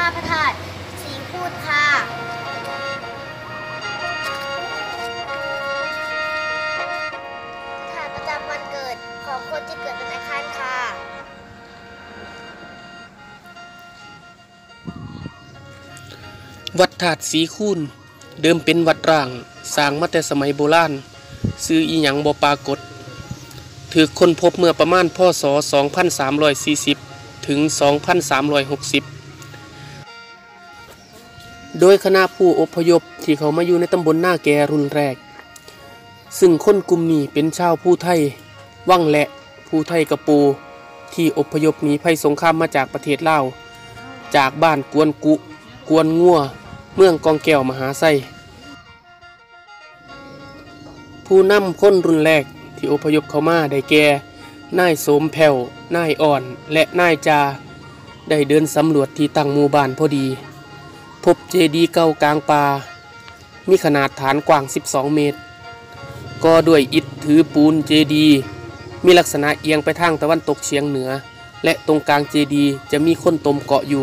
พระธาตุศรีคูนค่ะค่ะประจำวันเกิดของคนที่เกิดวันอังคารค่ะวัดธาตุศรีคูนเดิมเป็นวัดร้างสร้างมาแต่สมัยโบราณชื่ออีหยังบ่ปรากฏถูกค้นพบเมื่อประมาณพ.ศ. 2340 ถึง 2360 โดยคณะผู้อพยพที่เขามาอยู่ในตำบลหน้าแกรุ่นแรกซึ่งคนกลุ่มนี้เป็นชาวภูไทยวังและภูไทยกระปูที่อพยพหนีภัยสงครามมาจากประเทศลาวจากบ้านกวนกุกวนงัวเมืองกองแก้วมหาไส้ผู้นำคนรุ่นแรกที่อพยพเข้ามาได้แก่นายโสมแผ่วนายอ่อนและนายจาได้เดินสำรวจที่ตั้งหมู่บ้านพอดีพบเจดีย์เก่ากลางป่ามีขนาดฐานกว้าง12 เมตรก่อด้วยอิฐถือปูนเจดีย์มีลักษณะเอียงไปทางตะวันตกเฉียงเหนือและตรงกลางเจดีย์จะมีคนตมเกาะอยู่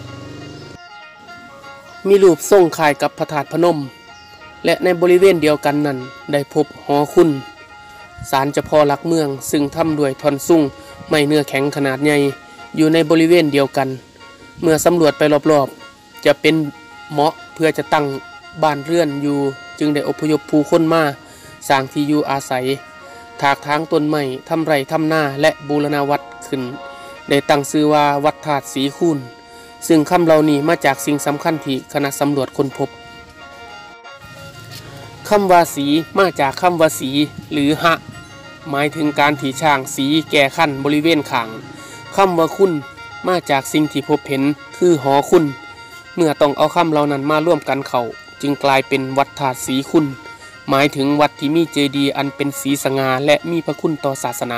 มีรูปทรงคล้ายกับพระธาตุพนมและในบริเวณเดียวกันนั้นได้พบหอคุณศาลเจ้าพ่อหลักเมืองซึ่งทำด้วยท่อนซุ่งไม้เนื้อแข็งขนาดใหญ่อยู่ในบริเวณเดียวกันเมื่อสำรวจไปรอบๆจะเป็นเหมาะเพื่อจะตั้งบ้านเรือนอยู่จึงได้อพยพผู้คนมาสร้างที่อยู่อาศัยถากถางต้นไม้ทำไร่ทำนาและบูรณาวัดขึ้นได้ตั้งชื่อว่าวัดธาตุศรีคูนซึ่งคำเหล่านี้มาจากสิ่งสำคัญที่คณะสำรวจค้นพบคำว่าสีมาจากคำว่าสีหรือหะหมายถึงการที่ช่างสีแก่ขั้นบริเวณข้างคำว่าคุณมาจากสิ่งที่พบเห็นคือหอคุณเมื่อต้องเอาคำเหล่านั้นมาร่วมกันเข้าจึงกลายเป็นวัดธาตุศรีคูนหมายถึงวัดที่มีเจดีย์อันเป็นสีสง่าและมีพระคุณต่อศาสนา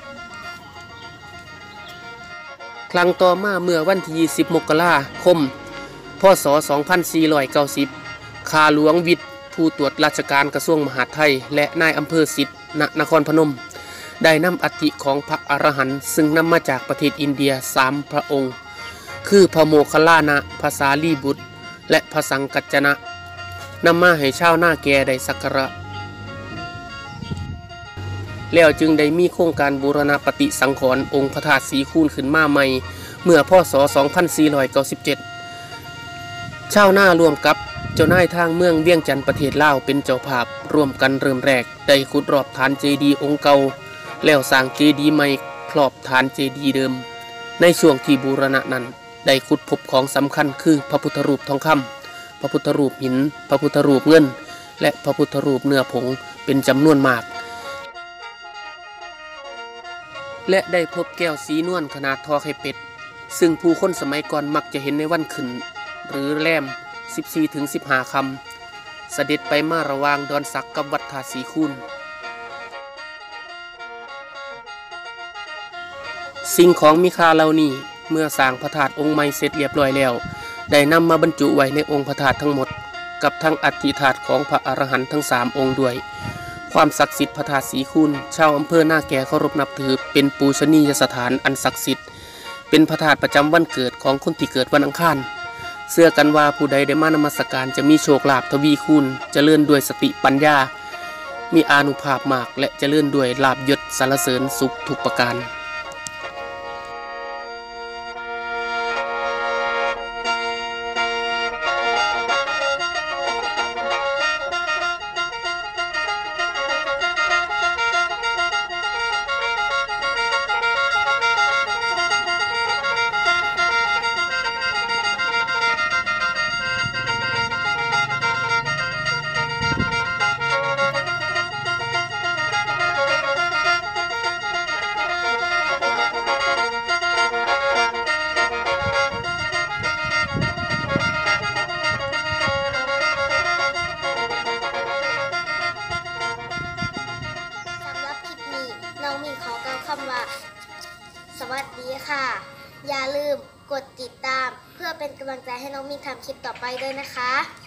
ครั้งต่อมาเมื่อวันที่20 มกราคม พ.ศ. 2490ข้าหลวงวิทย์ผู้ตรวจราชการกระทรวงมหาดไทยและนายอำเภอสิทธิ์ณนครพนมได้นำอัฐิของพระอรหันต์ซึ่งนำมาจากประเทศอินเดีย3 พระองค์คือพระโมคคัลลานะพระสารีบุตรและพระสังกัจจนะนำมาให้ชาวนาแก่ได้สักการะแล้วจึงได้มีโครงการบูรณะปฏิสังขรณ์องค์พระธาตุศรีคูนขึ้นมาใหม่เมื่อพ.ศ. 2497ชาวนาร่วมกับเจ้านายทางเมืองเวียงจันทน์ประเทศลาวเป็นเจ้าภาพร่วมกันเริ่มแรกได้ขุดรอบฐานเจดีย์องค์เก่าแล้วสร้างเจดีย์ใหม่ครอบฐานเจดีย์เดิมในช่วงที่บูรณะนั้นได้ขุดพบของสำคัญคือพระพุทธรูปทองคำพระพุทธรูปหินพระพุทธรูปเงินและพระพุทธรูปเนื้อผงเป็นจำนวนมากและได้พบแก้วสีนวลขนาดทอไข่เป็ดซึ่งผู้คนสมัยก่อนมักจะเห็นในวันขึ้นหรือแรม 14-15 ค่ำเสด็จไปมาระหว่างดอนสักกับวัดธาตุศรีคูนสิ่งของมีค่าเหล่านี้เมื่อสร้างพระธาตุองค์ใหม่เสร็จเรียบร้อยแล้วได้นำมาบรรจุไว้ในองค์พระธาตุทั้งหมดกับทั้งอัฐิธาตุของพระอรหันต์ทั้ง3 องค์ด้วยความศักดิ์สิทธิ์พระธาตุศรีคูนชาวอำเภอหน้าแก่เคารพนับถือเป็นปูชนียสถานอันศักดิ์สิทธิ์เป็นพระธาตุประจำวันเกิดของคนที่เกิดวันอังคารเชื่อกันว่าผู้ใดได้มานมัสการจะมีโชคลาภทวีคูณเจริญด้วยสติปัญญามีอานุภาพมากและเจริญด้วยลาภยศสรรเสริญสุขทุกประการน้องมีขอกล่าวคำว่าสวัสดีค่ะอย่าลืมกดติดตามเพื่อเป็นกำลังใจให้น้องมีทำคลิปต่อไปด้วยนะคะ